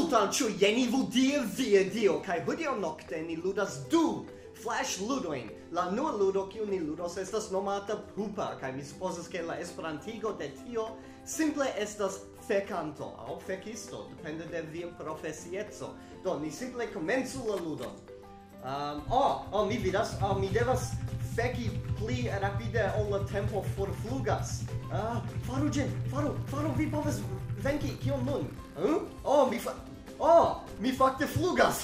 Koltarm, ĉu jen Evildea via dio, kaj hodiaŭ nokte ni ludas du Flash ludojn. La nua ludo kiu ni ludos estas nomata pupa, kaj mi supozas ke la esperantigo de tio simple estas fekanto aŭ fekisto, depende de via profesieco. Do ni simple komencu la ludon. Mi vidas, mi devas feki pli rapide ol la tempo forflugas. Faru ĝin, faru, vi povas venki, kion nun? Mi fakte flugas.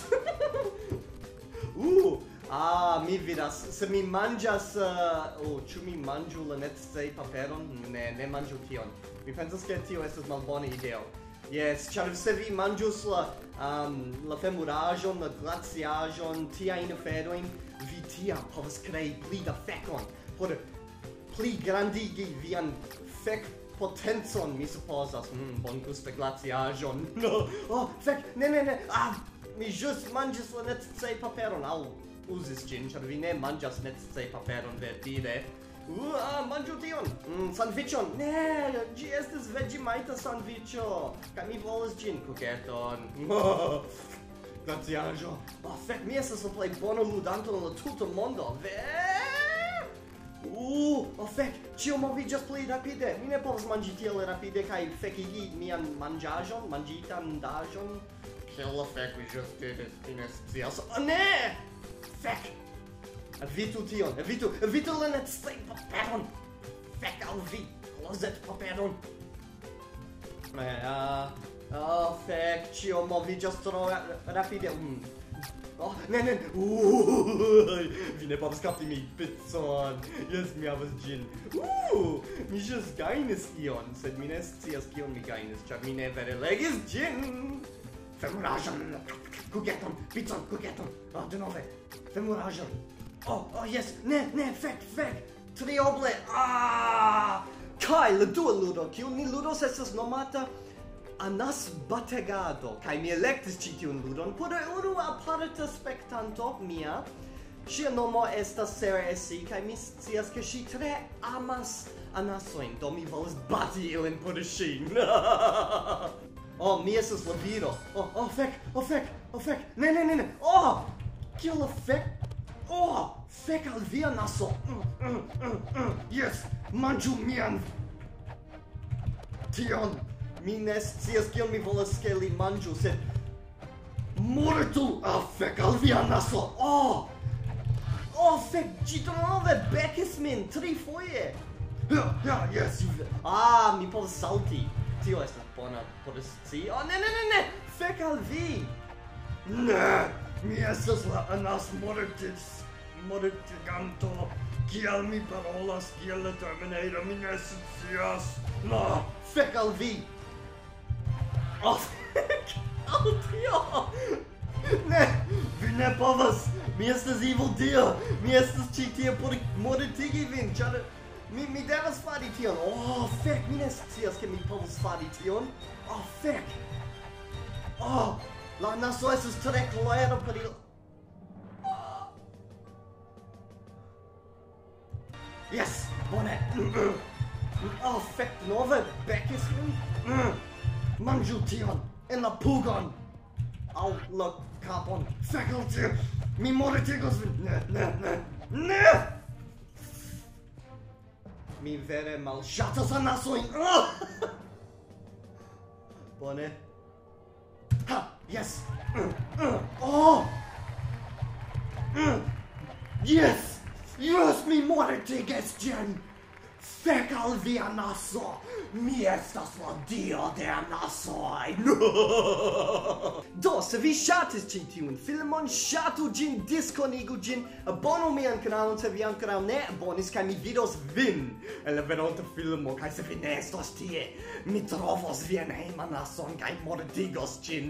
Mi vidas, se mi manĝas, ĉu mi manĝu la necesaj paperon? Ne manĝu tion. Mi pensas ke tio estas malbona ideo. Yes, ĉar se vi manĝus la femuraĵon, la glaciaĵon, tiajn aferojn, vi tiam povas krei pli da fekon por pli grandigi vian fekpotencon, mi supozas. Bongusta glaciaĵon. Fek, ne. Mi ĵus manĝis la necesaj paperon, aŭ uzis ĝin, ĉar vi ne manĝas necesaj paperon verdire. Manĝu tion! Sandviĉon! Ne! Ĝi estas veĝimajta sandviĉo! Kaj mi volas ĝin, kuketon! Glaciaĵo! Fek, mi estas la plej bona ludanto en la tuta mondo! Fek! Ĉio moviĝas pli rapide! Mi ne povas manĝi tiel rapide kaj fekigi mian manĝaĵon, manĝitan daĵon. Kiel la fek mi ĵus diris, mi ne scias. Ne! Fek! Evitu tion, evitu la necesaj paperon! Fek al vi, klozet paperon! Fek, ĉio moviĝas tro rapide. Ne! Vi ne povas kapti mi picon! Jes, mi havas ĝin. Mi ĵus gajnis ion, sed mi ne scias kion mi gajnis, ĉar mi ne vere legis ĝin! Femuraĵon! Kuketon! Picon! Kuketon! Denove! Femuraĵon! Yes! Ne! Fek! Trioble! Kaj la dua ludo, kiu ni ludos, estas nomata Anasbategado. Kaj mi elektis ĉi tiun ludon por unu aparta spektanto mia. Ŝia nomo estas Seresi, kaj mi scias ke ŝi tre amas anasojn, do mi volas bati ilin por ŝi. Mi estas la viro. Fek! Ne! Kiel la fek? Fek al via naso! Yes! Manĝu mian! Tion! Mi ne scias kion mi volas ke li manĝu, sed mortu! Fek al via naso! Fek! Ĝi denove bekis min trifoje! Yes! Mi povas salti! Tio estas bona por scii. Ne! Fek al vi! Ne! Mi estas la mortiganto. Kiel mi parolas kiel la Terminator, mi ne scias. Fek al vi! Fek al tio! Ne! Vi ne povas! Mi estas Evildea! Mi estas ĉi tie por mortigi vin, ĉar mi devas fari tion. Fek! Mi ne scias ke mi povas fari tion. Fek! La naso estas tre klera por ili. Yes! Bone! Fek! Denove bekis min. Manĝu tion! En la pugon! Aŭ la kapon! Fek al tio! Mi mortigos vin! Ne! Mi vere malŝatas anasojn! Bone! Yes! Yes! Mi mortigas ĝin! Fek al via naso! Mi estas la dio de anasoj! Do, se vi ŝatis ĉi tiun filmon, ŝatu ĝin, diskonigu ĝin, abonu mian kanalon se vi ankoraŭ ne abonis, kaj mi vidos vin en la venonta filmo, kaj se vi ne estos tie, mi trovos vian hejmanason kaj mortigos ĝin.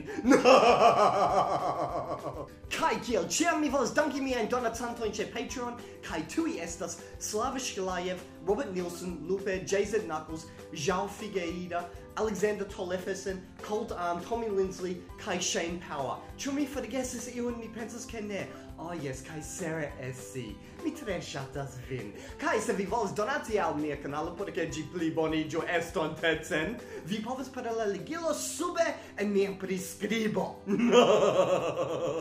Kaj kiel ĉiam mi volas danki miajn donacantojn ĉe Patreon, kaj tuj estas Slava Shklyaev, Nielsen, Lupe, Jzknuckles, João Figueira, Alexander Tollefsen, Koltarm, Tommy Linsley, kai Shayne Power. Ĉu mi forgesis iun? Mi pensas ke ne. Oh yes, kai Sarah SC. Mi tre ŝatas vin. Kai se vi volas donati al mia kanalo por ke ĝi pliboniĝu estontecen, vi povas paroli ligilo sube en mia priskribo.